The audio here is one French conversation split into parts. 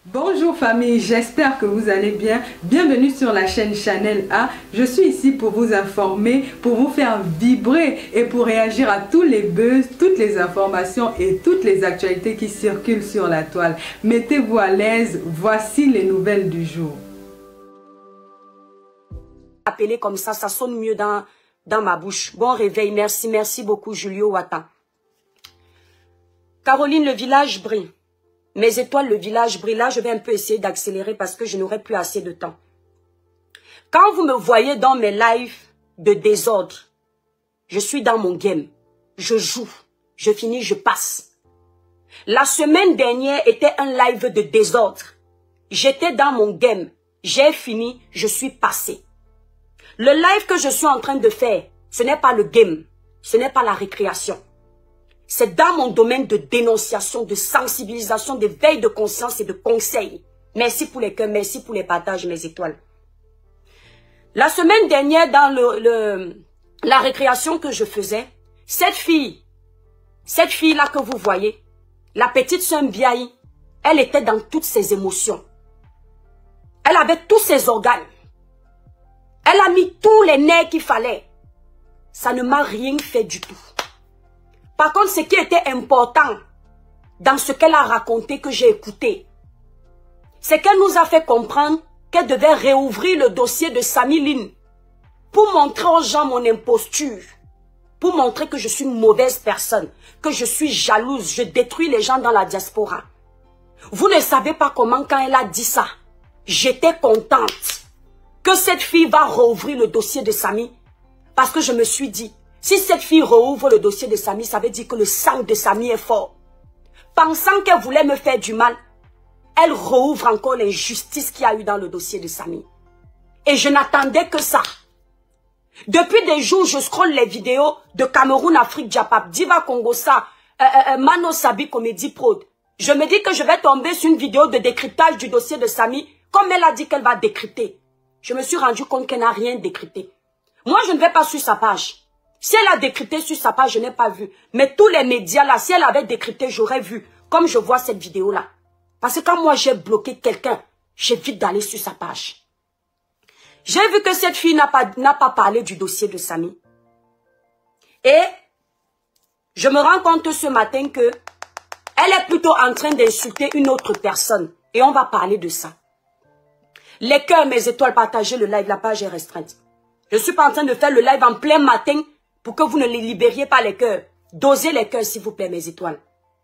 Bonjour famille, j'espère que vous allez bien. Bienvenue sur la chaîne Chanel A. Je suis ici pour vous informer, pour vous faire vibrer et pour réagir à tous les buzz, toutes les informations et toutes les actualités qui circulent sur la toile. Mettez-vous à l'aise, voici les nouvelles du jour. Appeler comme ça sonne mieux dans ma bouche. Bon réveil, merci beaucoup Julio Wata. Caroline, le village brille. Mes étoiles, le village brille. Là, je vais un peu essayer d'accélérer parce que je n'aurai plus assez de temps. Quand vous me voyez dans mes lives de désordre, je suis dans mon game. Je joue, je finis, je passe. La semaine dernière était un live de désordre. J'étais dans mon game. J'ai fini, je suis passé. Le live que je suis en train de faire, ce n'est pas le game. Ce n'est pas la récréation. C'est dans mon domaine de dénonciation, de sensibilisation, d'éveil de conscience et de conseil. Merci pour les cœurs, merci pour les partages, mes étoiles. La semaine dernière, dans la récréation que je faisais, cette fille-là que vous voyez, la petite sœur Mbiaï, elle était dans toutes ses émotions. Elle avait tous ses organes. Elle a mis tous les nerfs qu'il fallait. Ça ne m'a rien fait du tout. Par contre, ce qui était important dans ce qu'elle a raconté que j'ai écouté, c'est qu'elle nous a fait comprendre qu'elle devait réouvrir le dossier de Samy Lynn pour montrer aux gens mon imposture, pour montrer que je suis une mauvaise personne, que je suis jalouse, je détruis les gens dans la diaspora. Vous ne savez pas comment, quand elle a dit ça, j'étais contente que cette fille va rouvrir le dossier de Samy, parce que je me suis dit, si cette fille rouvre le dossier de Samy, ça veut dire que le sang de Samy est fort. Pensant qu'elle voulait me faire du mal, elle rouvre encore l'injustice qu'il y a eu dans le dossier de Samy. Et je n'attendais que ça. Depuis des jours, je scrolle les vidéos de Cameroun, Afrique, Japap, Diva Congosa, Mano Sabi, Comédie Prod. Je me dis que je vais tomber sur une vidéo de décryptage du dossier de Samy, comme elle a dit qu'elle va décrypter. Je me suis rendu compte qu'elle n'a rien décrypté. Moi, je ne vais pas sur sa page. Si elle a décrypté sur sa page, je n'ai pas vu. Mais tous les médias là, si elle avait décrypté, j'aurais vu. Comme je vois cette vidéo là. Parce que quand moi j'ai bloqué quelqu'un, j'évite d'aller sur sa page. J'ai vu que cette fille n'a pas parlé du dossier de Samy. Et je me rends compte ce matin que elle est plutôt en train d'insulter une autre personne. Et on va parler de ça. Les cœurs, mes étoiles, partagez le live, la page est restreinte. Je ne suis pas en train de faire le live en plein matin pour que vous ne les libériez pas les cœurs. Dosez les cœurs, s'il vous plaît, mes étoiles.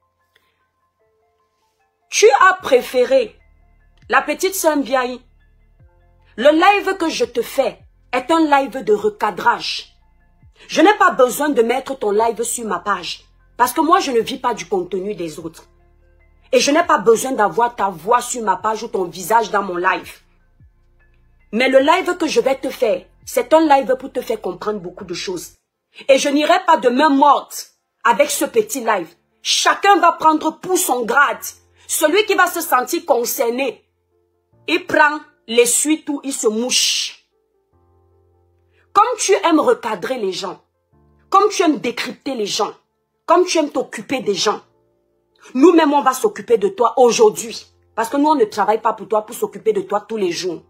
Tu as préféré la petite sœur Mbiaï. Le live que je te fais est un live de recadrage. Je n'ai pas besoin de mettre ton live sur ma page. Parce que moi, je ne vis pas du contenu des autres. Et je n'ai pas besoin d'avoir ta voix sur ma page ou ton visage dans mon live. Mais le live que je vais te faire, c'est un live pour te faire comprendre beaucoup de choses. Et je n'irai pas de main morte avec ce petit live. Chacun va prendre pour son grade. Celui qui va se sentir concerné, il prend les suites ou il se mouche. Comme tu aimes recadrer les gens, comme tu aimes décrypter les gens, comme tu aimes t'occuper des gens, nous-mêmes on va s'occuper de toi aujourd'hui. Parce que nous on ne travaille pas pour toi pour s'occuper de toi tous les jours.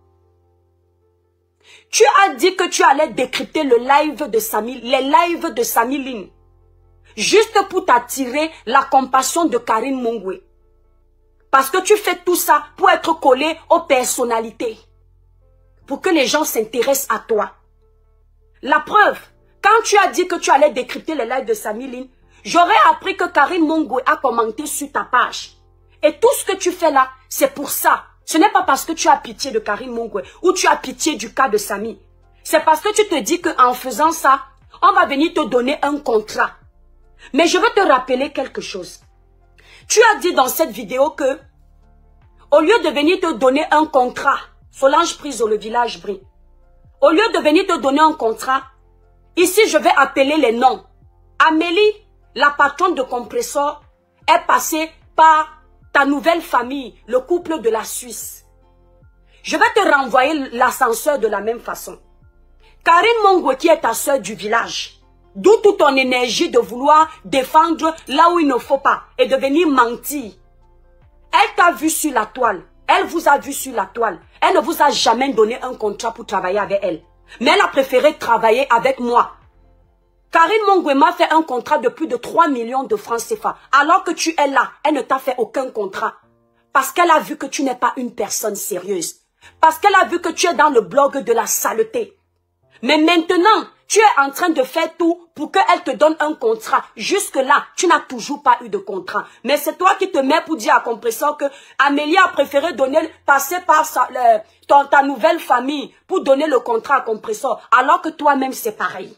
Tu as dit que tu allais décrypter le live de Samy, les lives de Samy Lynn. Juste pour t'attirer la compassion de Karine Mongwe. Parce que tu fais tout ça pour être collé aux personnalités. Pour que les gens s'intéressent à toi. La preuve, quand tu as dit que tu allais décrypter le live de Samy Lynn, j'aurais appris que Karine Mongwe a commenté sur ta page. Et tout ce que tu fais là, c'est pour ça. Ce n'est pas parce que tu as pitié de Karine Mongwe ou tu as pitié du cas de Samy. C'est parce que tu te dis qu'en faisant ça, on va venir te donner un contrat. Mais je veux te rappeler quelque chose. Tu as dit dans cette vidéo que, au lieu de venir te donner un contrat, Solange Priso, le village brille. Au lieu de venir te donner un contrat, ici je vais appeler les noms. Amélie, la patronne de Compressor, est passée par ta nouvelle famille, le couple de la Suisse. Je vais te renvoyer l'ascenseur de la même façon. Karine Mongwe qui est ta soeur du village, d'où toute ton énergie de vouloir défendre là où il ne faut pas et de venir mentir. Elle t'a vu sur la toile Elle vous a vu sur la toile. Elle ne vous a jamais donné un contrat pour travailler avec elle. Mais elle a préféré travailler avec moi. Karine Mongwe m'a fait un contrat de plus de 3 millions de francs CFA. Alors que tu es là, elle ne t'a fait aucun contrat. Parce qu'elle a vu que tu n'es pas une personne sérieuse. Parce qu'elle a vu que tu es dans le blog de la saleté. Mais maintenant, tu es en train de faire tout pour qu'elle te donne un contrat. Jusque-là, tu n'as toujours pas eu de contrat. Mais c'est toi qui te mets pour dire à Compressor que Amélie a préféré passer par ta nouvelle famille pour donner le contrat à Compressor. Alors que toi-même, c'est pareil.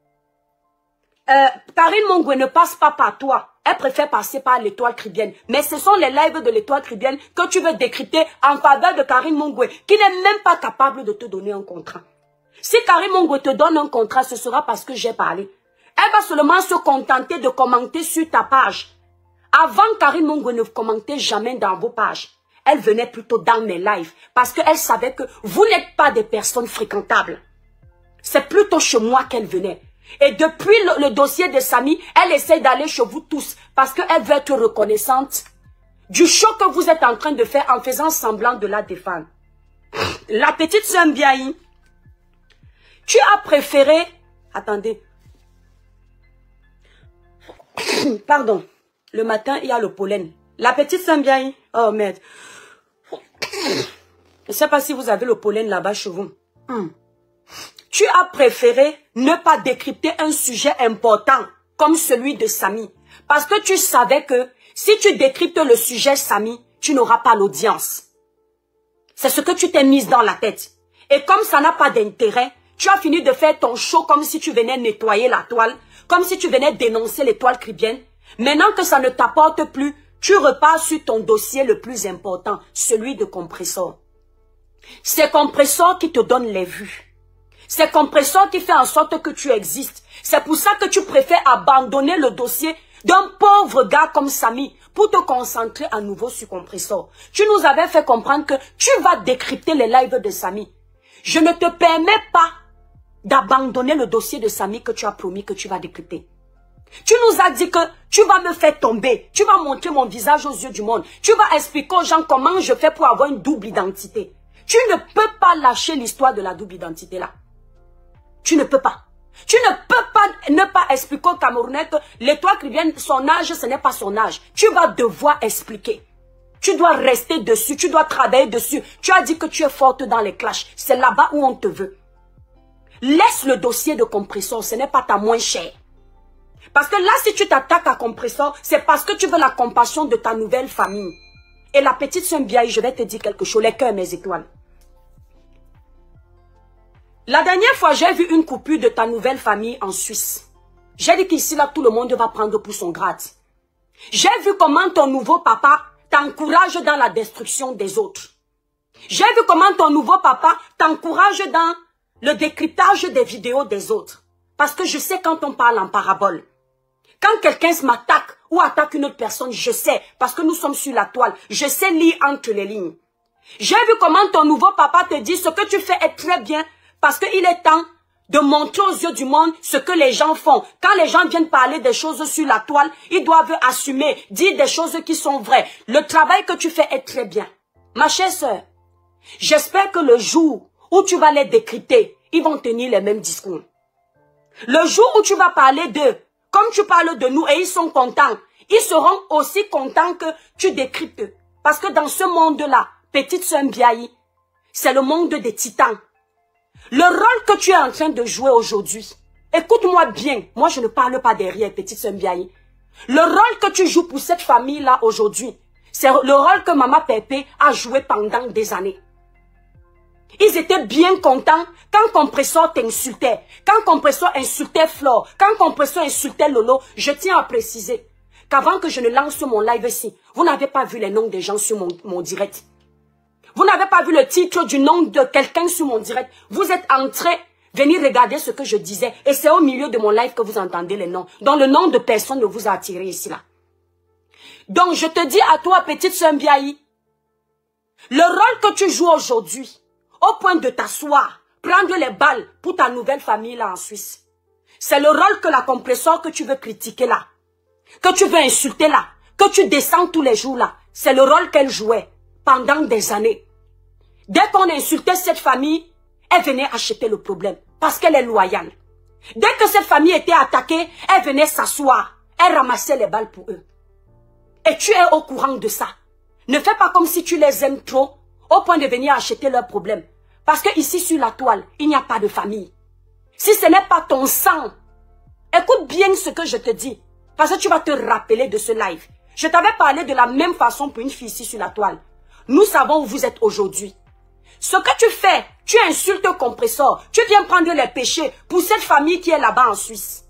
Karine Mongwe ne passe pas par toi. Elle préfère passer par l'Étoile Caribéenne. Mais ce sont les lives de l'Étoile Caribéenne que tu veux décrypter en faveur de Karine Mongwe, qui n'est même pas capable de te donner un contrat. Si Karine Mongwe te donne un contrat, ce sera parce que j'ai parlé. Elle va seulement se contenter de commenter sur ta page. Avant, Karine Mongwe ne commentait jamais dans vos pages. Elle venait plutôt dans mes lives parce qu'elle savait que vous n'êtes pas des personnes fréquentables. C'est plutôt chez moi qu'elle venait. Et depuis le dossier de Samy, elle essaie d'aller chez vous tous parce qu'elle veut être reconnaissante du show que vous êtes en train de faire en faisant semblant de la défendre. La petite sœur Mbiaye, tu as préféré... Attendez. Pardon. Le matin, il y a le pollen. La petite sœur Mbiaye. Oh merde. Je ne sais pas si vous avez le pollen là-bas chez vous. Tu as préféré ne pas décrypter un sujet important comme celui de Samy. Parce que tu savais que si tu décryptes le sujet Samy, tu n'auras pas l'audience. C'est ce que tu t'es mise dans la tête. Et comme ça n'a pas d'intérêt, tu as fini de faire ton show comme si tu venais nettoyer la toile, comme si tu venais dénoncer l'Étoile Caribéenne. Maintenant que ça ne t'apporte plus, tu repars sur ton dossier le plus important, celui de Compressor. C'est Compressor qui te donne les vues. C'est Compressor qui fait en sorte que tu existes. C'est pour ça que tu préfères abandonner le dossier d'un pauvre gars comme Samy pour te concentrer à nouveau sur Compressor. Tu nous avais fait comprendre que tu vas décrypter les lives de Samy. Je ne te permets pas d'abandonner le dossier de Samy que tu as promis que tu vas décrypter. Tu nous as dit que tu vas me faire tomber. Tu vas montrer mon visage aux yeux du monde. Tu vas expliquer aux gens comment je fais pour avoir une double identité. Tu ne peux pas lâcher l'histoire de la double identité là. Tu ne peux pas. Tu ne peux pas ne pas expliquer aux Camerounais que l'Étoile Caribéenne, son âge, ce n'est pas son âge. Tu vas devoir expliquer. Tu dois rester dessus, tu dois travailler dessus. Tu as dit que tu es forte dans les clashs. C'est là-bas où on te veut. Laisse le dossier de Compressor, ce n'est pas ta moins chère. Parce que là, si tu t'attaques à Compressor, c'est parce que tu veux la compassion de ta nouvelle famille. Et la petite sœur Mbiaye, je vais te dire quelque chose, les cœurs, mes étoiles. La dernière fois, j'ai vu une coupure de ta nouvelle famille en Suisse. J'ai dit qu'ici, là, tout le monde va prendre pour son grade. J'ai vu comment ton nouveau papa t'encourage dans la destruction des autres. J'ai vu comment ton nouveau papa t'encourage dans le décryptage des vidéos des autres. Parce que je sais quand on parle en parabole. Quand quelqu'un m'attaque ou attaque une autre personne, je sais. Parce que nous sommes sur la toile. Je sais lire entre les lignes. J'ai vu comment ton nouveau papa te dit ce que tu fais est très bien. Parce qu'il est temps de montrer aux yeux du monde ce que les gens font. Quand les gens viennent parler des choses sur la toile, ils doivent assumer, dire des choses qui sont vraies. Le travail que tu fais est très bien. Ma chère sœur, j'espère que le jour où tu vas les décrypter, ils vont tenir les mêmes discours. Le jour où tu vas parler d'eux, comme tu parles de nous et ils sont contents, ils seront aussi contents que tu décryptes. Parce que dans ce monde-là, petite sœur Mbiaye, c'est le monde des titans. Le rôle que tu es en train de jouer aujourd'hui, écoute-moi bien, moi je ne parle pas derrière, petite sœur Mbiaye. Le rôle que tu joues pour cette famille-là aujourd'hui, c'est le rôle que Maman Pépé a joué pendant des années. Ils étaient bien contents quand Compressor t'insultait, quand Compressor insultait Flore, quand Compressor insultait Lolo. Je tiens à préciser qu'avant que je ne lance mon live ici, vous n'avez pas vu les noms des gens sur mon direct. Vous n'avez pas vu le titre du nom de quelqu'un sur mon direct. Vous êtes entrés, venir regarder ce que je disais. Et c'est au milieu de mon live que vous entendez les noms. Donc le nom de personne ne vous a attiré ici là. Donc je te dis à toi, petite sœur Mbiaye, le rôle que tu joues aujourd'hui, au point de t'asseoir, prendre les balles pour ta nouvelle famille là en Suisse, c'est le rôle que la Compressor que tu veux critiquer là, que tu veux insulter là, que tu descends tous les jours là, c'est le rôle qu'elle jouait. Parce que dans ce monde-là, petite sœur Mbiaye, c'est le rôle que tu joues aujourd'hui. Au point de t'asseoir, prendre les balles pour ta nouvelle famille là en Suisse. C'est le rôle que la Compressor que tu veux critiquer là, que tu veux insulter là, que tu descends tous les jours là, c'est le rôle qu'elle jouait. pendant des années. Dès qu'on insultait cette famille, elle venait acheter le problème parce qu'elle est loyale. Dès que cette famille était attaquée, elle venait s'asseoir. Elle ramassait les balles pour eux. Et tu es au courant de ça. Ne fais pas comme si tu les aimes trop au point de venir acheter leurs problèmes. Parce que ici sur la toile, il n'y a pas de famille. Si ce n'est pas ton sang, écoute bien ce que je te dis. Parce que tu vas te rappeler de ce live. Je t'avais parlé de la même façon pour une fille ici sur la toile. Nous savons où vous êtes aujourd'hui. Ce que tu fais, tu insultes le compresseur. Tu viens prendre les péchés pour cette famille qui est là-bas en Suisse.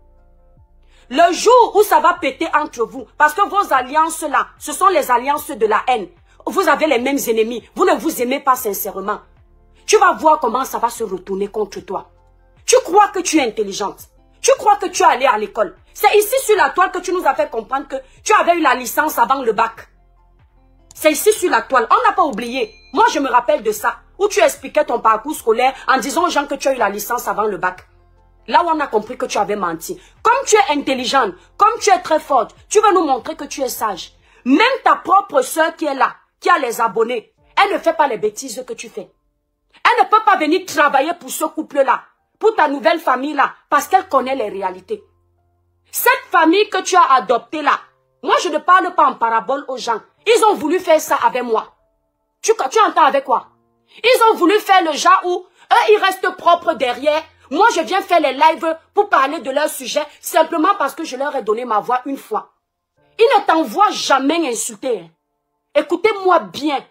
Le jour où ça va péter entre vous, parce que vos alliances-là, ce sont les alliances de la haine. Vous avez les mêmes ennemis. Vous ne vous aimez pas sincèrement. Tu vas voir comment ça va se retourner contre toi. Tu crois que tu es intelligente. Tu crois que tu es allée à l'école. C'est ici sur la toile que tu nous as fait comprendre que tu avais eu la licence avant le bac. C'est ici sur la toile. On n'a pas oublié. Moi, je me rappelle de ça. Où tu expliquais ton parcours scolaire en disant aux gens que tu as eu la licence avant le bac. Là où on a compris que tu avais menti. Comme tu es intelligente, comme tu es très forte, tu veux nous montrer que tu es sage. Même ta propre soeur qui est là, qui a les abonnés, elle ne fait pas les bêtises que tu fais. Elle ne peut pas venir travailler pour ce couple-là, pour ta nouvelle famille-là, parce qu'elle connaît les réalités. Cette famille que tu as adoptée là, moi je ne parle pas en parabole aux gens. Ils ont voulu faire ça avec moi. Tu entends avec quoi? Ils ont voulu faire le genre où eux ils restent propres derrière. Moi je viens faire les lives pour parler de leur sujet simplement parce que je leur ai donné ma voix une fois. Ils ne t'envoient jamais insulter. Écoutez-moi bien.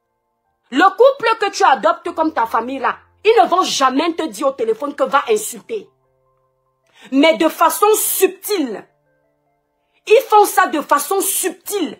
Le couple que tu adoptes comme ta famille là, ils ne vont jamais te dire au téléphone que va insulter. Mais de façon subtile. Ils font ça de façon subtile.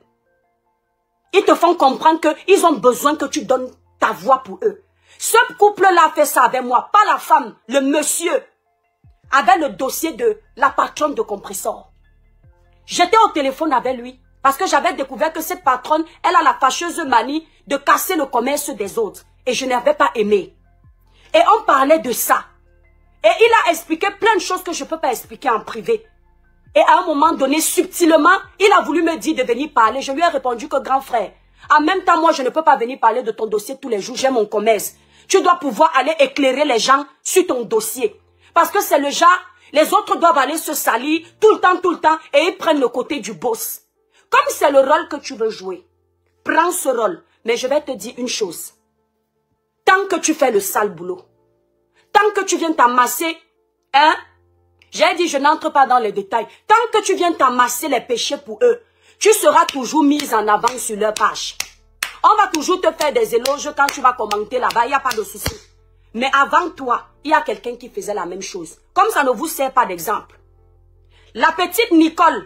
Ils te font comprendre qu'ils ont besoin que tu donnes ta voix pour eux. Ce couple-là a fait ça avec moi, pas la femme, le monsieur, avec le dossier de la patronne de compresseur. J'étais au téléphone avec lui parce que j'avais découvert que cette patronne, elle a la fâcheuse manie de casser le commerce des autres. Et je n'avais pas aimé. Et on parlait de ça. Et il a expliqué plein de choses que je ne peux pas expliquer en privé. Et à un moment donné, subtilement, il a voulu me dire de venir parler. Je lui ai répondu que grand frère, en même temps, moi, je ne peux pas venir parler de ton dossier tous les jours. J'ai mon commerce. Tu dois pouvoir aller éclairer les gens sur ton dossier. Parce que c'est le genre, les autres doivent aller se salir tout le temps, et ils prennent le côté du boss. Comme c'est le rôle que tu veux jouer, prends ce rôle. Mais je vais te dire une chose. Tant que tu fais le sale boulot, tant que tu viens t'amasser, hein, j'ai dit je n'entre pas dans les détails, tant que tu viens t'amasser les péchés pour eux, tu seras toujours mise en avant sur leur page. On va toujours te faire des éloges quand tu vas commenter là-bas, il n'y a pas de souci. Mais avant toi, il y a quelqu'un qui faisait la même chose. Comme ça ne vous sert pas d'exemple. La petite Nicole,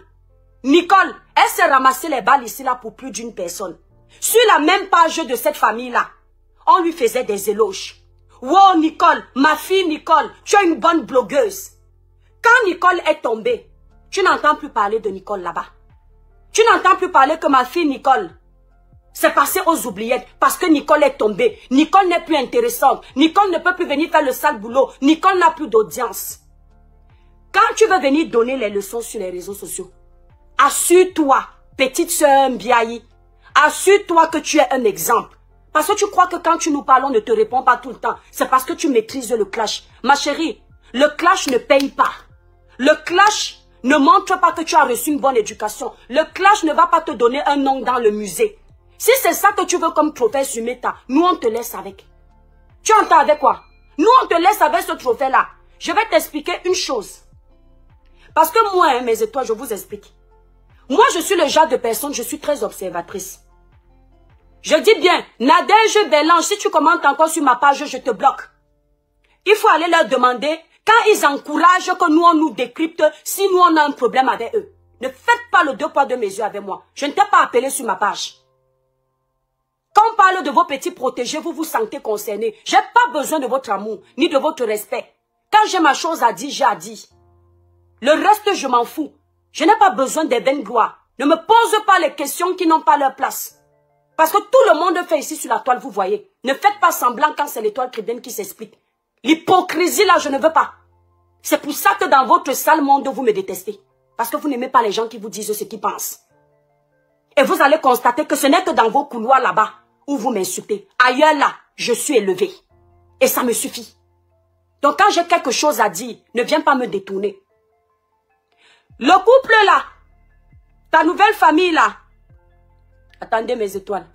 elle s'est ramassée les balles ici là pour plus d'une personne. Sur la même page de cette famille-là, on lui faisait des éloges. Wow Nicole, ma fille Nicole, tu es une bonne blogueuse. Quand Nicole est tombée, tu n'entends plus parler de Nicole là-bas. Tu n'entends plus parler que ma fille Nicole s'est passée aux oubliettes parce que Nicole est tombée. Nicole n'est plus intéressante. Nicole ne peut plus venir faire le sale boulot. Nicole n'a plus d'audience. Quand tu veux venir donner les leçons sur les réseaux sociaux, assure-toi, petite sœur Mbiayi, assure-toi que tu es un exemple. Parce que tu crois que quand tu nous parles, on ne te répond pas tout le temps. C'est parce que tu maîtrises le clash. Ma chérie, le clash ne paye pas. Le clash ne montre pas que tu as reçu une bonne éducation. Le clash ne va pas te donner un nom dans le musée. Si c'est ça que tu veux comme trophée sur Meta, nous on te laisse avec. Tu entends avec quoi? Nous on te laisse avec ce trophée-là. Je vais t'expliquer une chose. Parce que moi, hein, mes étoiles, je vous explique. Moi, je suis le genre de personne, je suis très observatrice. Je dis bien, Nadège Bélange, si tu commentes encore sur ma page, je te bloque. Il faut aller leur demander, quand ils encouragent que nous, on nous décrypte, si nous, on a un problème avec eux. Ne faites pas le 2 poids 2 mesures avec moi. Je ne t'ai pas appelé sur ma page. Quand on parle de vos petits protégés, vous vous sentez concerné. Je n'ai pas besoin de votre amour, ni de votre respect. Quand j'ai ma chose à dire, j'ai à dire. Le reste, je m'en fous. Je n'ai pas besoin des vaines gloires. Ne me pose pas les questions qui n'ont pas leur place. Parce que tout le monde fait ici sur la toile, vous voyez. Ne faites pas semblant quand c'est l'étoile chrétienne qui s'explique. L'hypocrisie, là, je ne veux pas. C'est pour ça que dans votre sale monde, vous me détestez. Parce que vous n'aimez pas les gens qui vous disent ce qu'ils pensent. Et vous allez constater que ce n'est que dans vos couloirs là-bas où vous m'insultez. Ailleurs là, je suis élevée. Et ça me suffit. Donc quand j'ai quelque chose à dire, ne viens pas me détourner. Le couple là, ta nouvelle famille là. Attendez mes étoiles.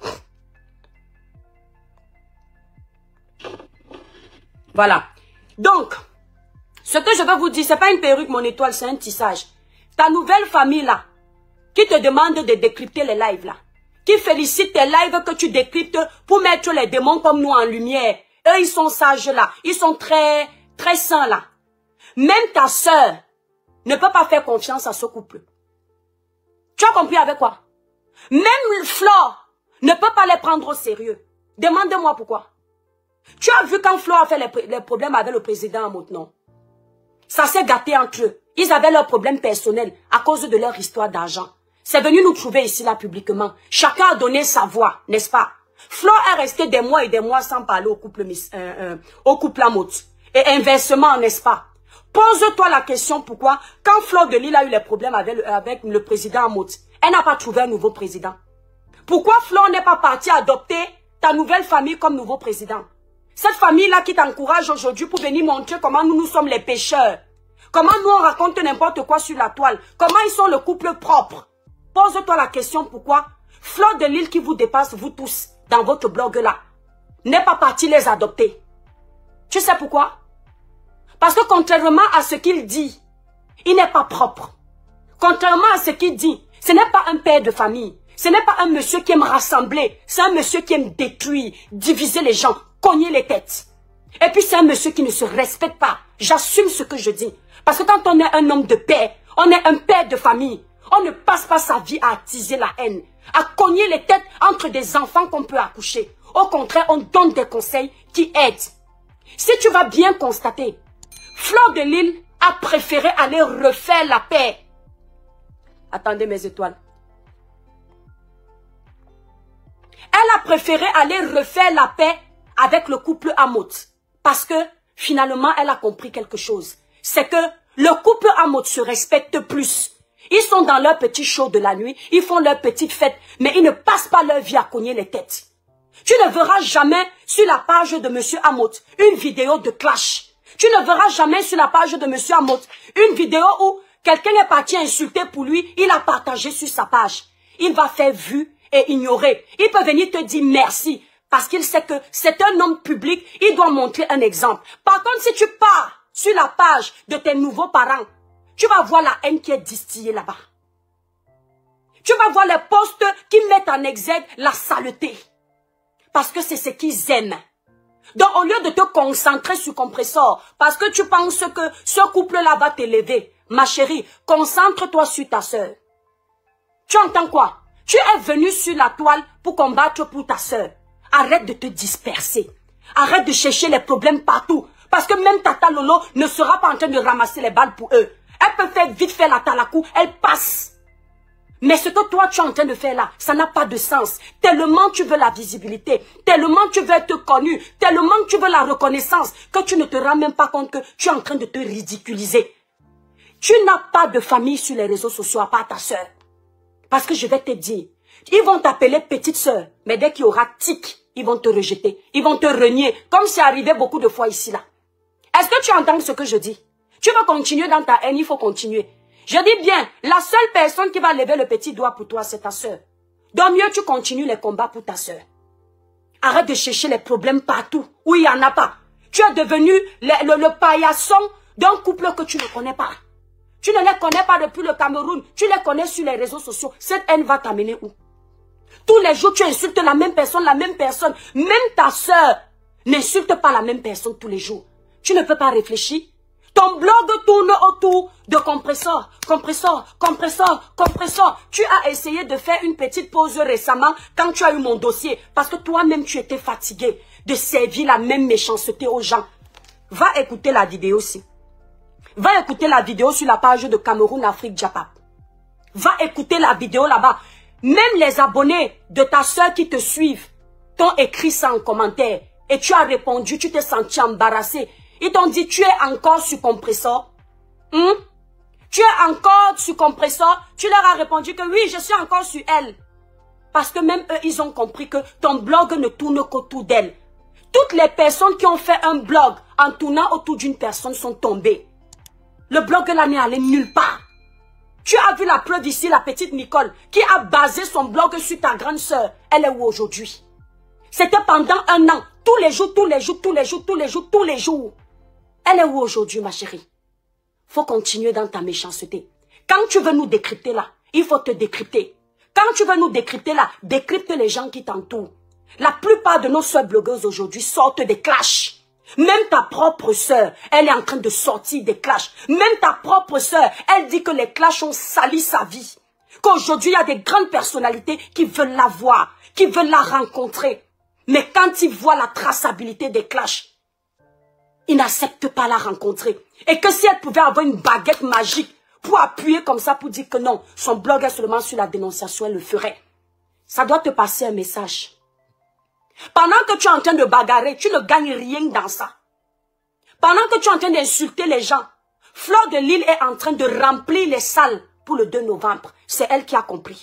Voilà. Donc, ce que je veux vous dire, c'est pas une perruque mon étoile, c'est un tissage. Ta nouvelle famille là, qui te demande de décrypter les lives là, qui félicite tes lives que tu décryptes pour mettre les démons comme nous en lumière. Eux, ils sont sages là, ils sont très sains là. Même ta sœur ne peut pas faire confiance à ce couple. Tu as compris avec quoi? Même Flore ne peut pas les prendre au sérieux. Demande-moi pourquoi. Tu as vu quand Flore a fait les problèmes avec le président Amout, non? Ça s'est gâté entre eux. Ils avaient leurs problèmes personnels à cause de leur histoire d'argent. C'est venu nous trouver ici là publiquement. Chacun a donné sa voix, n'est-ce pas? Flore est resté des mois et des mois sans parler au couple Amout. Et inversement, n'est-ce pas? Pose-toi la question pourquoi, quand Flore de Lille a eu les problèmes avec le président Amout, elle n'a pas trouvé un nouveau président. Pourquoi Flore n'est pas partie adopter ta nouvelle famille comme nouveau président? Cette famille-là qui t'encourage aujourd'hui pour venir montrer comment nous sommes les pécheurs. Comment nous on raconte n'importe quoi sur la toile. Comment ils sont le couple propre. Pose-toi la question pourquoi Flore de Lille qui vous dépasse, vous tous, dans votre blog-là, n'est pas partie les adopter. Tu sais pourquoi? Parce que contrairement à ce qu'il dit, il n'est pas propre. Contrairement à ce qu'il dit, ce n'est pas un père de famille. Ce n'est pas un monsieur qui aime rassembler. C'est un monsieur qui aime détruire, diviser les gens, cogner les têtes. Et puis c'est un monsieur qui ne se respecte pas. J'assume ce que je dis. Parce que quand on est un homme de paix, on est un père de famille. On ne passe pas sa vie à attiser la haine, à cogner les têtes entre des enfants qu'on peut accoucher. Au contraire, on donne des conseils qui aident. Si tu vas bien constater, Flore de Lille a préféré aller refaire la paix. Attendez mes étoiles. Elle a préféré aller refaire la paix avec le couple Amout. Parce que, finalement, elle a compris quelque chose. C'est que le couple Amout se respecte plus. Ils sont dans leur petit show de la nuit, ils font leur petite fête, mais ils ne passent pas leur vie à cogner les têtes. Tu ne verras jamais sur la page de monsieur Amout une vidéo de clash. Tu ne verras jamais sur la page de monsieur Amout une vidéo où quelqu'un est parti insulter pour lui, il a partagé sur sa page. Il va faire vue et ignorer. Il peut venir te dire merci parce qu'il sait que c'est un homme public, il doit montrer un exemple. Par contre, si tu pars sur la page de tes nouveaux parents, tu vas voir la haine qui est distillée là-bas. Tu vas voir les posts qui mettent en exergue la saleté. Parce que c'est ce qu'ils aiment. Donc, au lieu de te concentrer sur Compressor, parce que tu penses que ce couple-là va t'élever, ma chérie, concentre-toi sur ta sœur. Tu entends quoi? Tu es venu sur la toile pour combattre pour ta sœur. Arrête de te disperser. Arrête de chercher les problèmes partout. Parce que même Tata Lolo ne sera pas en train de ramasser les balles pour eux. Elle peut faire vite faire la talakou, elle passe. Mais ce que toi tu es en train de faire là, ça n'a pas de sens. Tellement tu veux la visibilité, tellement tu veux être connu, tellement tu veux la reconnaissance, que tu ne te rends même pas compte que tu es en train de te ridiculiser. Tu n'as pas de famille sur les réseaux sociaux à part ta soeur. Parce que je vais te dire, ils vont t'appeler petite soeur, mais dès qu'il y aura tic, ils vont te rejeter, ils vont te renier, comme c'est arrivé beaucoup de fois ici là. Est-ce que tu entends ce que je dis? Tu veux continuer dans ta haine, il faut continuer. Je dis bien, la seule personne qui va lever le petit doigt pour toi, c'est ta soeur. Donc mieux tu continues les combats pour ta soeur. Arrête de chercher les problèmes partout, où il n'y en a pas. Tu es devenu le paillasson d'un couple que tu ne connais pas. Tu ne les connais pas depuis le Cameroun, tu les connais sur les réseaux sociaux. Cette haine va t'amener où? Tous les jours, tu insultes la même personne. Même ta soeur n'insulte pas la même personne tous les jours. Tu ne peux pas réfléchir. Ton blog tourne autour de Compressor. Tu as essayé de faire une petite pause récemment quand tu as eu mon dossier. Parce que toi-même, tu étais fatigué de servir la même méchanceté aux gens. Va écouter la vidéo aussi. Va écouter la vidéo sur la page de Cameroun Afrique Japap. Va écouter la vidéo là-bas. Même les abonnés de ta soeur qui te suivent t'ont écrit ça en commentaire. Et tu as répondu, tu t'es senti embarrassé. Ils t'ont dit, tu es encore sur Compressor. Tu es encore sur Compressor. Tu leur as répondu que oui, je suis encore sur elle. Parce que même eux, ils ont compris que ton blog ne tourne qu'autour d'elle. Toutes les personnes qui ont fait un blog en tournant autour d'une personne sont tombées. Le blog là n'est allé nulle part. Tu as vu la preuve ici, la petite Nicole, qui a basé son blog sur ta grande sœur. Elle est où aujourd'hui? C'était pendant un an. Tous les jours, tous les jours, tous les jours, tous les jours, tous les jours. Elle est où aujourd'hui, ma chérie? Faut continuer dans ta méchanceté. Quand tu veux nous décrypter là, il faut te décrypter. Quand tu veux nous décrypter là, décrypte les gens qui t'entourent. La plupart de nos sœurs blogueuses aujourd'hui sortent des clashs. Même ta propre sœur, elle est en train de sortir des clashs. Même ta propre sœur, elle dit que les clashs ont sali sa vie. Qu'aujourd'hui, il y a des grandes personnalités qui veulent la voir, qui veulent la rencontrer. Mais quand ils voient la traçabilité des clashs, ils n'acceptent pas la rencontrer. Et que si elle pouvait avoir une baguette magique pour appuyer comme ça, pour dire que non, son blog est seulement sur la dénonciation, elle le ferait. Ça doit te passer un message. Pendant que tu es en train de bagarrer, tu ne gagnes rien dans ça. Pendant que tu es en train d'insulter les gens, Fleur de Lille est en train de remplir les salles pour le 2 novembre. C'est elle qui a compris.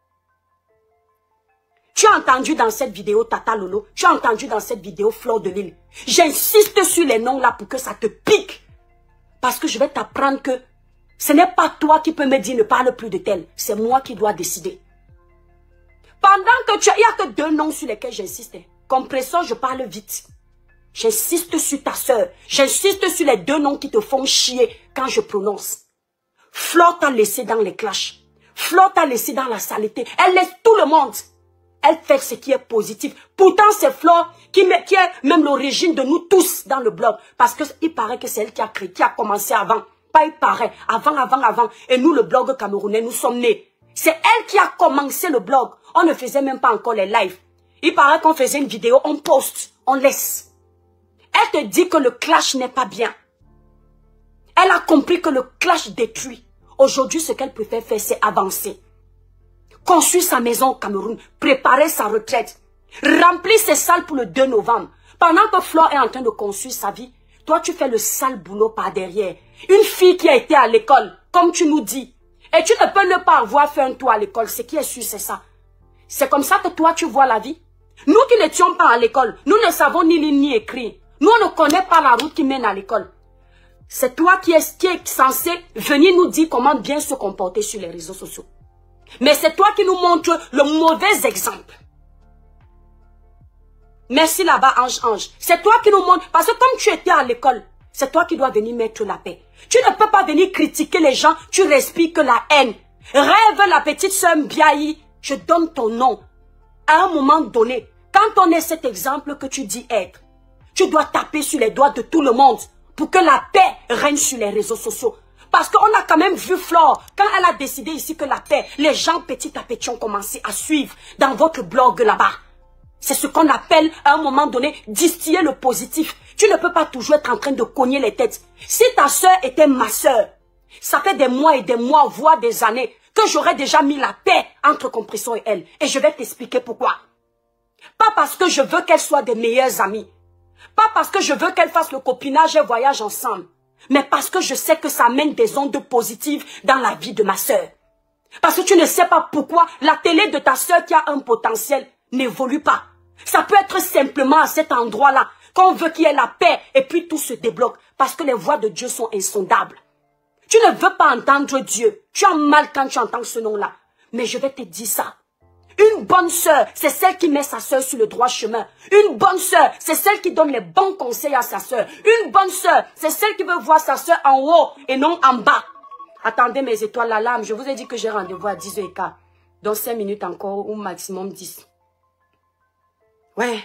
Tu as entendu dans cette vidéo Tata Lolo, tu as entendu dans cette vidéo Fleur de Lille. J'insiste sur les noms là pour que ça te pique. Parce que je vais t'apprendre que ce n'est pas toi qui peux me dire ne parle plus de tel. C'est moi qui dois décider. Pendant que il n'y a que 2 noms sur lesquels j'insiste. Compresseur, je parle vite. J'insiste sur ta soeur. J'insiste sur les 2 noms qui te font chier quand je prononce. Fleur t'a laissé dans les clashs. Fleur t'a laissé dans la saleté. Elle laisse tout le monde. Elle fait ce qui est positif. Pourtant, c'est Fleur qui est même l'origine de nous tous dans le blog. Parce qu'il paraît que c'est elle qui a créé, qui a commencé avant. Pas il paraît. Avant. Et nous, le blog camerounais, nous sommes nés. C'est elle qui a commencé le blog. On ne faisait même pas encore les lives. Il paraît qu'on faisait une vidéo, on poste, on laisse. Elle te dit que le clash n'est pas bien. Elle a compris que le clash détruit. Aujourd'hui, ce qu'elle préfère faire, c'est avancer. Construire sa maison au Cameroun, préparer sa retraite, remplir ses salles pour le 2 novembre. Pendant que Fleur est en train de construire sa vie, toi, tu fais le sale boulot par derrière. Une fille qui a été à l'école, comme tu nous dis, et tu ne peux ne pas avoir fait un tour à l'école. Ce qui est sûr, c'est ça. C'est comme ça que toi, tu vois la vie. Nous qui n'étions pas à l'école, nous ne savons ni lire ni écrire. Nous, on ne connaît pas la route qui mène à l'école. C'est toi qui es censé venir nous dire comment bien se comporter sur les réseaux sociaux. Mais c'est toi qui nous montre le mauvais exemple. Merci là-bas, Ange. C'est toi qui nous montre. Parce que comme tu étais à l'école, c'est toi qui dois venir mettre la paix. Tu ne peux pas venir critiquer les gens. Tu respires que la haine. Rêve la petite sœur Mbiayi. Je donne ton nom. À un moment donné, quand on est cet exemple que tu dis être, tu dois taper sur les doigts de tout le monde pour que la paix règne sur les réseaux sociaux. Parce qu'on a quand même vu Flore, quand elle a décidé ici que la paix, les gens petit à petit ont commencé à suivre dans votre blog là-bas. C'est ce qu'on appelle, à un moment donné, distiller le positif. Tu ne peux pas toujours être en train de cogner les têtes. Si ta soeur était ma soeur, ça fait des mois et des mois, voire des années, que j'aurais déjà mis la paix entre Compression et elle. Et je vais t'expliquer pourquoi. Pas parce que je veux qu'elles soient des meilleures amies. Pas parce que je veux qu'elles fassent le copinage et voyage ensemble. Mais parce que je sais que ça amène des ondes positives dans la vie de ma soeur. Parce que tu ne sais pas pourquoi la télé de ta soeur qui a un potentiel n'évolue pas. Ça peut être simplement à cet endroit-là qu'on veut qu'il y ait la paix et puis tout se débloque. Parce que les voies de Dieu sont insondables. Tu ne veux pas entendre Dieu. Tu as mal quand tu entends ce nom-là. Mais je vais te dire ça. Une bonne sœur, c'est celle qui met sa sœur sur le droit chemin. Une bonne sœur, c'est celle qui donne les bons conseils à sa sœur. Une bonne sœur, c'est celle qui veut voir sa sœur en haut et non en bas. Attendez mes étoiles, l'alarme. Je vous ai dit que j'ai rendez-vous à 10h15. Dans 5 minutes encore, ou maximum 10. Ouais.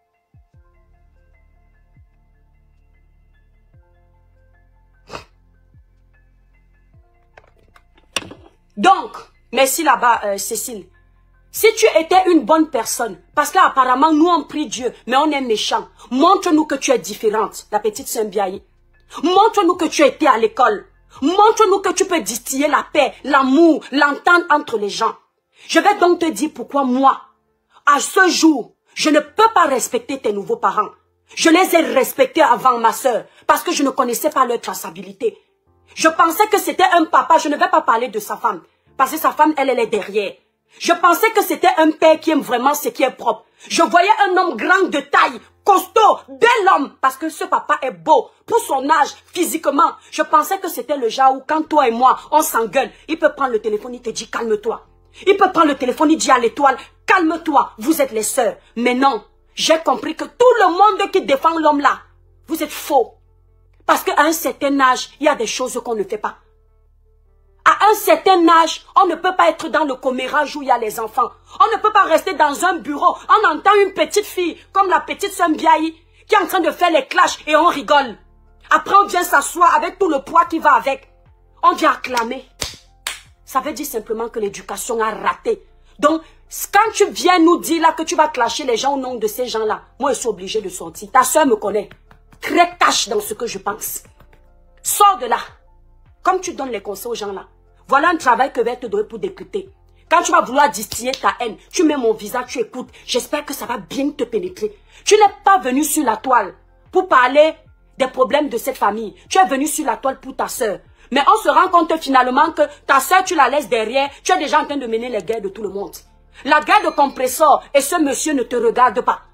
Donc, merci là-bas, Cécile. Si tu étais une bonne personne, parce qu'apparemment nous on prie Dieu, mais on est méchant, montre-nous que tu es différente, la petite sœur Mbiayi. Montre-nous que tu étais à l'école. Montre-nous que tu peux distiller la paix, l'amour, l'entente entre les gens. Je vais donc te dire pourquoi moi, à ce jour, je ne peux pas respecter tes nouveaux parents. Je les ai respectés avant ma sœur, parce que je ne connaissais pas leur traçabilité. Je pensais que c'était un papa, je ne vais pas parler de sa femme, parce que sa femme, elle est derrière. Je pensais que c'était un père qui aime vraiment ce qui est propre. Je voyais un homme grand de taille, costaud, bel homme, parce que ce papa est beau, pour son âge, physiquement. Je pensais que c'était le genre où quand toi et moi, on s'engueule, il peut prendre le téléphone, il te dit calme-toi. Il peut prendre le téléphone, il dit à l'étoile, calme-toi, vous êtes les sœurs. Mais non, j'ai compris que tout le monde qui défend l'homme là, vous êtes faux. Parce qu'à un certain âge, il y a des choses qu'on ne fait pas. À un certain âge, on ne peut pas être dans le commérage où il y a les enfants. On ne peut pas rester dans un bureau. On entend une petite fille, comme la petite sœur Mbiaï, qui est en train de faire les clashs et on rigole. Après, on vient s'asseoir avec tout le poids qui va avec. On vient acclamer. Ça veut dire simplement que l'éducation a raté. Donc, quand tu viens nous dire là que tu vas clasher les gens au nom de ces gens-là, moi, je suis obligée de sortir. Ta soeur me connaît. Très cash dans ce que je pense. Sors de là. Comme tu donnes les conseils aux gens là. Voilà un travail que je vais te donner pour décrypter. Quand tu vas vouloir distiller ta haine, tu mets mon visage, tu écoutes. J'espère que ça va bien te pénétrer. Tu n'es pas venu sur la toile pour parler des problèmes de cette famille. Tu es venu sur la toile pour ta soeur. Mais on se rend compte finalement que ta soeur, tu la laisses derrière. Tu es déjà en train de mener les guerres de tout le monde. La guerre de compresseur et ce monsieur ne te regarde pas.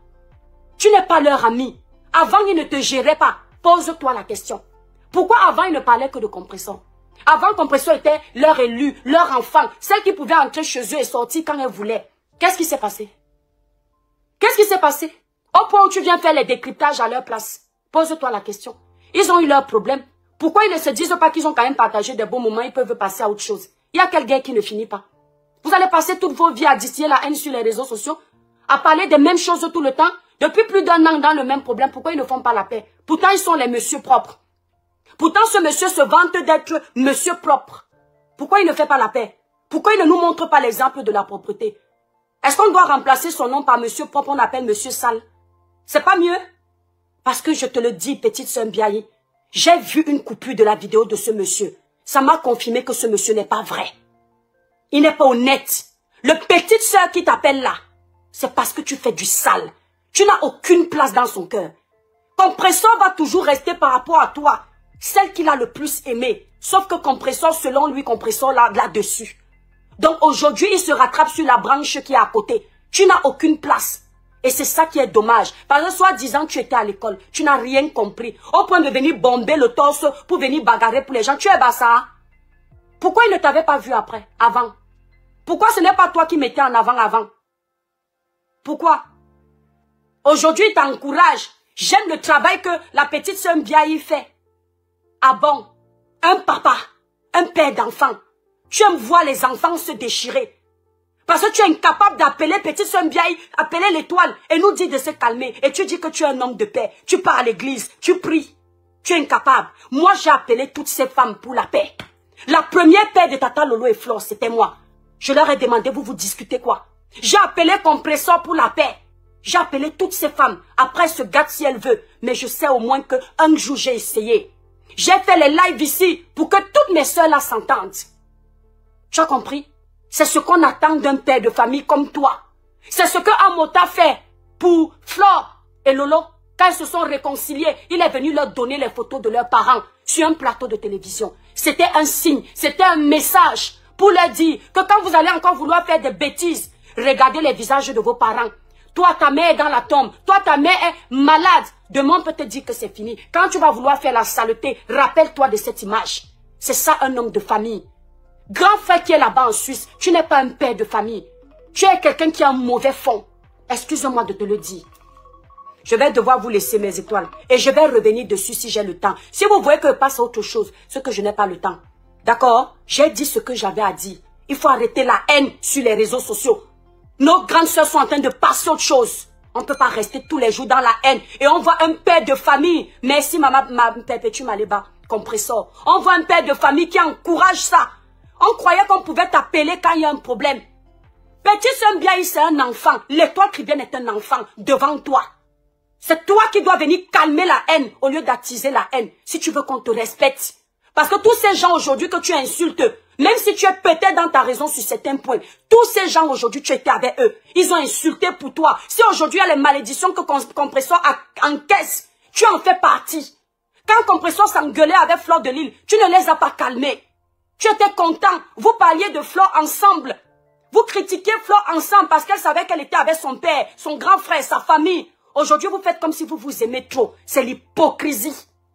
Tu n'es pas leur ami. Avant, il ne te gérait pas. Pose-toi la question. Pourquoi avant, ils ne parlaient que de compresseur? Avant, compresseur était leur élu, leur enfant, celle qui pouvait entrer chez eux et sortir quand elle voulait. Qu'est-ce qui s'est passé? Qu'est-ce qui s'est passé? Au point où tu viens faire les décryptages à leur place. Pose-toi la question. Ils ont eu leurs problèmes. Pourquoi ils ne se disent pas qu'ils ont quand même partagé des bons moments, ils peuvent passer à autre chose? Il y a quelle guerre qui ne finit pas? Vous allez passer toute vos vies à distiller la haine sur les réseaux sociaux, à parler des mêmes choses tout le temps, depuis plus d'un an dans le même problème. Pourquoi ils ne font pas la paix? Pourtant, ils sont les messieurs propres. Pourtant, ce monsieur se vante d'être monsieur propre. Pourquoi il ne fait pas la paix? Pourquoi il ne nous montre pas l'exemple de la propreté? Est-ce qu'on doit remplacer son nom par monsieur propre, on appelle monsieur sale? C'est pas mieux? Parce que je te le dis, petite sœur Mbiaï, j'ai vu une coupure de la vidéo de ce monsieur. Ça m'a confirmé que ce monsieur n'est pas vrai. Il n'est pas honnête. Le petite sœur qui t'appelle là, c'est parce que tu fais du sale. Tu n'as aucune place dans son cœur. Compresseur va toujours rester par rapport à toi. Celle qu'il a le plus aimée. Sauf que compresseur, selon lui, compresseur là-dessus. Donc aujourd'hui, il se rattrape sur la branche qui est à côté. Tu n'as aucune place. Et c'est ça qui est dommage. Parce que soi-disant, tu étais à l'école. Tu n'as rien compris. Au point de venir bomber le torse pour venir bagarrer pour les gens. Tu es bassa. Pourquoi il ne t'avait pas vu après, avant? Pourquoi ce n'est pas toi qui mettais en avant? Pourquoi? Aujourd'hui, il t'encourage. J'aime le travail que la petite sœur Mbiaï fait. Ah bon? Un papa, un père d'enfant. Tu aimes voir les enfants se déchirer. Parce que tu es incapable d'appeler petite sœur Mbiaï, appeler l'étoile et nous dire de se calmer. Et tu dis que tu es un homme de paix. Tu pars à l'église, tu pries. Tu es incapable. Moi, j'ai appelé toutes ces femmes pour la paix. La première paix de Tata Lolo et Flore, c'était moi. Je leur ai demandé, vous discutez quoi? J'ai appelé compresseur pour la paix. J'ai appelé toutes ces femmes. Après, elle se gâte si elle veut. Mais je sais au moins qu'un jour, j'ai essayé. J'ai fait les lives ici pour que toutes mes soeurs là s'entendent. Tu as compris? C'est ce qu'on attend d'un père de famille comme toi. C'est ce que Amota fait pour Flore et Lolo. Quand ils se sont réconciliés, il est venu leur donner les photos de leurs parents sur un plateau de télévision. C'était un signe, c'était un message pour leur dire que quand vous allez encore vouloir faire des bêtises, regardez les visages de vos parents. Toi, ta mère est dans la tombe. Toi, ta mère est malade. Demain, on peut te dire que c'est fini. Quand tu vas vouloir faire la saleté, rappelle-toi de cette image. C'est ça un homme de famille. Grand frère qui est là-bas en Suisse, tu n'es pas un père de famille. Tu es quelqu'un qui a un mauvais fond. Excuse-moi de te le dire. Je vais devoir vous laisser mes étoiles. Et je vais revenir dessus si j'ai le temps. Si vous voyez que je passe à autre chose, c'est que je n'ai pas le temps. D'accord? J'ai dit ce que j'avais à dire. Il faut arrêter la haine sur les réseaux sociaux. Nos grandes sœurs sont en train de passer autre chose. On ne peut pas rester tous les jours dans la haine. Et on voit un père de famille. Merci, ma perpétue Maléba, compresseur. On voit un père de famille qui encourage ça. On croyait qu'on pouvait t'appeler quand il y a un problème. Petit sœur Mbiaï, c'est un enfant. L'étoile chrétienne est un enfant devant toi. C'est toi qui dois venir calmer la haine au lieu d'attiser la haine. Si tu veux qu'on te respecte. Parce que tous ces gens aujourd'hui que tu insultes, même si tu es peut-être dans ta raison sur certains points, tous ces gens aujourd'hui, tu étais avec eux. Ils ont insulté pour toi. Si aujourd'hui il y a les malédictions que Compresseur encaisse, tu en fais partie. Quand Compresseur s'engueulait avec Flore de Lille, tu ne les as pas calmés. Tu étais content. Vous parliez de Flore ensemble. Vous critiquiez Flore ensemble parce qu'elle savait qu'elle était avec son père, son grand frère, sa famille. Aujourd'hui, vous faites comme si vous vous aimez trop. C'est l'hypocrisie.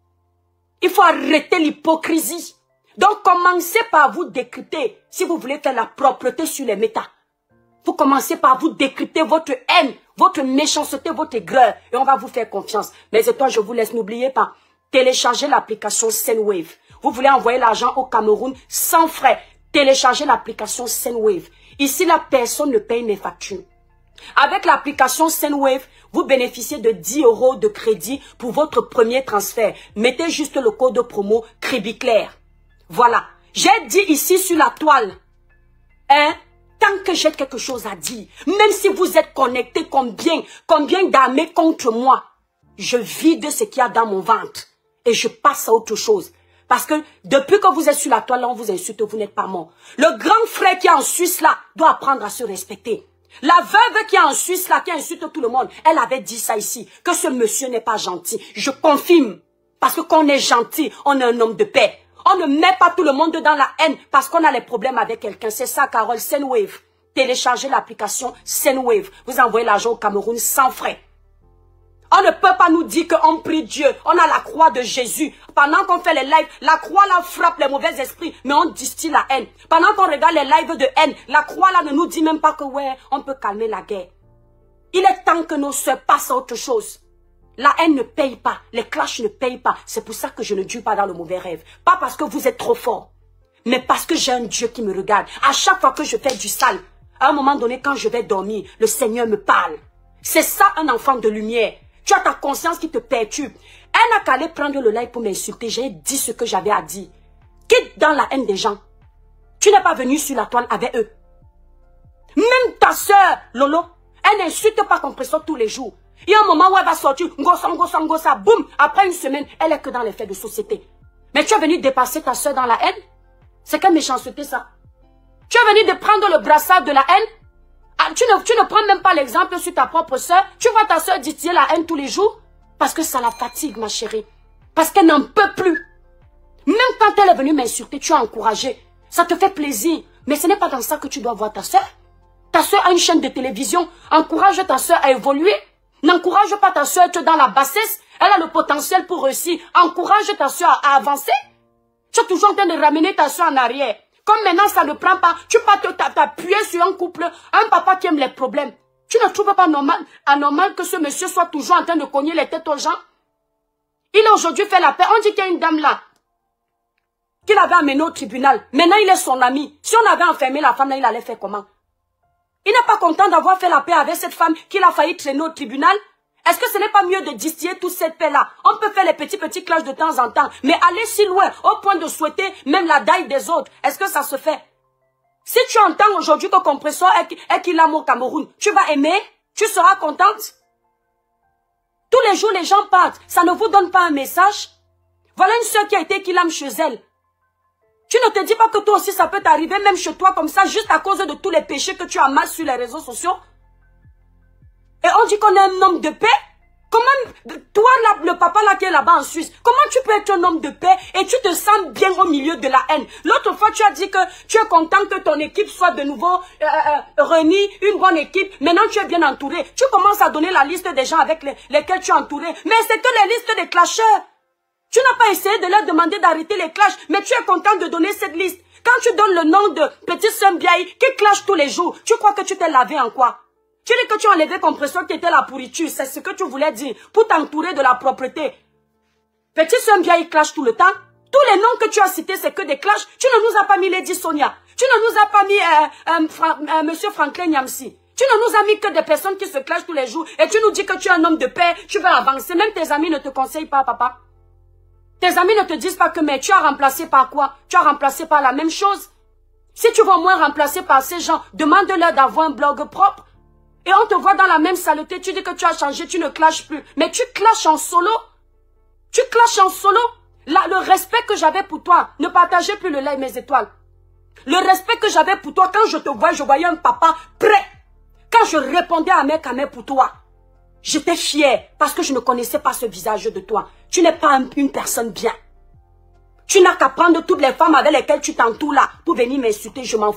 Il faut arrêter l'hypocrisie. Donc, commencez par vous décrypter si vous voulez faire la propreté sur les méta. Vous commencez par vous décrypter votre haine, votre méchanceté, votre aigreur. Et on va vous faire confiance. Mais toi, je vous laisse, n'oubliez pas, téléchargez l'application Sendwave. Vous voulez envoyer l'argent au Cameroun sans frais. Téléchargez l'application Sendwave. Ici, la personne ne paye mes factures. Avec l'application Sendwave, vous bénéficiez de 10 € de crédit pour votre premier transfert. Mettez juste le code promo Cribiclair. Voilà. J'ai dit ici sur la toile. Hein? Tant que j'ai quelque chose à dire, même si vous êtes connectés combien d'armées contre moi, je vide ce qu'il y a dans mon ventre et je passe à autre chose. Parce que depuis que vous êtes sur la toile, là, on vous insulte, vous n'êtes pas mort. Le grand frère qui est en Suisse, là, doit apprendre à se respecter. La veuve qui est en Suisse, là, qui insulte tout le monde, elle avait dit ça ici, que ce monsieur n'est pas gentil. Je confirme. Parce que quand on est gentil, on est un homme de paix. On ne met pas tout le monde dans la haine parce qu'on a les problèmes avec quelqu'un. C'est ça, Carole. Sendwave. Téléchargez l'application Sendwave. Vous envoyez l'argent au Cameroun sans frais. On ne peut pas nous dire qu'on prie Dieu. On a la croix de Jésus. Pendant qu'on fait les lives, la croix là frappe les mauvais esprits, mais on distille la haine. Pendant qu'on regarde les lives de haine, la croix là ne nous dit même pas que ouais, on peut calmer la guerre. Il est temps que nos soeurs passent à autre chose. La haine ne paye pas, les clashs ne payent pas. C'est pour ça que je ne dure pas dans le mauvais rêve. Pas parce que vous êtes trop fort, mais parce que j'ai un Dieu qui me regarde. À chaque fois que je fais du sale, à un moment donné, quand je vais dormir, le Seigneur me parle. C'est ça un enfant de lumière. Tu as ta conscience qui te perturbe. Elle n'a qu'à aller prendre le live pour m'insulter. J'ai dit ce que j'avais à dire. Quitte dans la haine des gens. Tu n'es pas venu sur la toile avec eux. Même ta soeur, Lolo, elle n'insulte pas Compression tous les jours. Il y a un moment où elle va sortir, ngosa, boum. Après une semaine, elle est que dans les faits de société. Mais tu es venu dépasser ta soeur dans la haine? C'est quelle méchanceté ça? Tu es venu de prendre le brassard de la haine? Ah, tu ne prends même pas l'exemple sur ta propre soeur. Tu vois ta soeur distiller la haine tous les jours? Parce que ça la fatigue, ma chérie. Parce qu'elle n'en peut plus. Même quand elle est venue m'insulter, tu as encouragé. Ça te fait plaisir. Mais ce n'est pas dans ça que tu dois voir ta soeur. Ta soeur a une chaîne de télévision. Encourage ta soeur à évoluer. N'encourage pas ta soeur à être dans la bassesse. Elle a le potentiel pour réussir. Encourage ta soeur à avancer. Tu es toujours en train de ramener ta soeur en arrière. Comme maintenant ça ne prend pas, tu peux t'appuyer sur un couple, un papa qui aime les problèmes. Tu ne trouves pas anormal que ce monsieur soit toujours en train de cogner les têtes aux gens? Il a aujourd'hui fait la paix. On dit qu'il y a une dame là, qu'il avait amené au tribunal. Maintenant il est son ami. Si on avait enfermé la femme là, il allait faire comment? Il n'est pas content d'avoir fait la paix avec cette femme qu'il a failli traîner au tribunal? Est-ce que ce n'est pas mieux de distiller toute cette paix-là? On peut faire les petits clashs de temps en temps, mais aller si loin, au point de souhaiter même la daille des autres, est-ce que ça se fait? Si tu entends aujourd'hui que Compression est qu'il aime au Cameroun, tu vas aimer? Tu seras contente? Tous les jours, les gens partent. Ça ne vous donne pas un message? Voilà une soeur qui a été qu'il aime chez elle. Tu ne te dis pas que toi aussi ça peut t'arriver, même chez toi comme ça, juste à cause de tous les péchés que tu amasses sur les réseaux sociaux? Et on dit qu'on est un homme de paix? Comment, toi, le papa là qui est là-bas en Suisse, comment tu peux être un homme de paix et tu te sens bien au milieu de la haine? L'autre fois, tu as dit que tu es content que ton équipe soit de nouveau réunie, une bonne équipe. Maintenant, tu es bien entouré. Tu commences à donner la liste des gens avec lesquels tu es entouré. Mais c'est que les listes des clasheurs. Tu n'as pas essayé de leur demander d'arrêter les clashs, mais tu es content de donner cette liste. Quand tu donnes le nom de petite sœur Biaï qui clash tous les jours, tu crois que tu t'es lavé en quoi? Tu dis que tu as enlevé Compression qui était la pourriture, c'est ce que tu voulais dire, pour t'entourer de la propreté. Petite sœur Biaï clash tout le temps. Tous les noms que tu as cités, c'est que des clashs. Tu ne nous as pas mis Lady Sonia. Tu ne nous as pas mis Monsieur Franklin Nyamsi. Tu ne nous as mis que des personnes qui se clashent tous les jours. Et tu nous dis que tu es un homme de paix, tu veux avancer. Même tes amis ne te conseillent pas, papa. Tes amis ne te disent pas que mais tu as remplacé par quoi? Tu as remplacé par la même chose. Si tu veux au moins remplacer par ces gens, demande-leur d'avoir un blog propre. Et on te voit dans la même saleté, tu dis que tu as changé, tu ne clashes plus. Mais tu clashes en solo. Tu clashes en solo. Là, le respect que j'avais pour toi, ne partageais plus le live mes étoiles. Le respect que j'avais pour toi, quand je te voyais, je voyais un papa prêt. Quand je répondais à mes camés pour toi, j'étais fière parce que je ne connaissais pas ce visage de toi. Tu n'es pas une personne bien. Tu n'as qu'à prendre toutes les femmes avec lesquelles tu t'entoures là pour venir m'insulter, je m'en fous.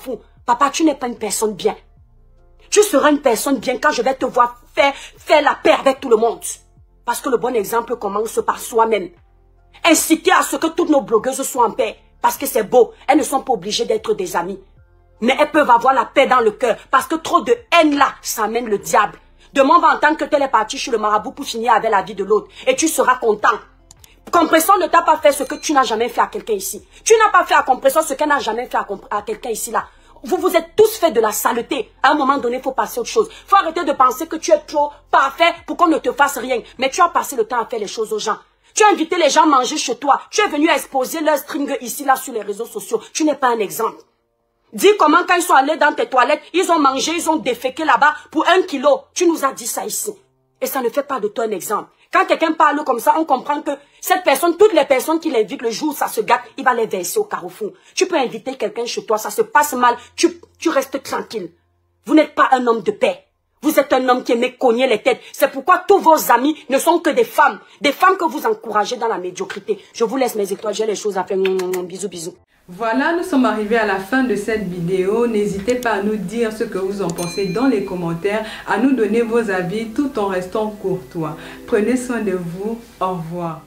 Papa, tu n'es pas une personne bien. Tu seras une personne bien quand je vais te voir faire la paix avec tout le monde. Parce que le bon exemple commence par soi-même. Inciter à ce que toutes nos blogueuses soient en paix. Parce que c'est beau. Elles ne sont pas obligées d'être des amies. Mais elles peuvent avoir la paix dans le cœur. Parce que trop de haine là, ça amène le diable. Demain, on va entendre que tel est parti chez le marabout pour finir avec la vie de l'autre. Et tu seras content. Compression ne t'a pas fait ce que tu n'as jamais fait à quelqu'un ici. Tu n'as pas fait à Compression ce qu'elle n'a jamais fait à quelqu'un ici là. Vous vous êtes tous fait de la saleté. À un moment donné, il faut passer à autre chose. Il faut arrêter de penser que tu es trop parfait pour qu'on ne te fasse rien. Mais tu as passé le temps à faire les choses aux gens. Tu as invité les gens à manger chez toi. Tu es venu exposer leur string ici, là, sur les réseaux sociaux. Tu n'es pas un exemple. Dis comment quand ils sont allés dans tes toilettes, ils ont mangé, ils ont déféqué là-bas pour 1 kilo. Tu nous as dit ça ici. Et ça ne fait pas de toi un exemple. Quand quelqu'un parle comme ça, on comprend que cette personne, toutes les personnes qui l'invitent le jour où ça se gâte, il va les verser au carrefour. Tu peux inviter quelqu'un chez toi, ça se passe mal, tu restes tranquille. Vous n'êtes pas un homme de paix. Vous êtes un homme qui aime cogner les têtes. C'est pourquoi tous vos amis ne sont que des femmes que vous encouragez dans la médiocrité. Je vous laisse mes étoiles, j'ai les choses à faire. Bisous, bisous. Voilà, nous sommes arrivés à la fin de cette vidéo. N'hésitez pas à nous dire ce que vous en pensez dans les commentaires, à nous donner vos avis tout en restant courtois. Prenez soin de vous. Au revoir.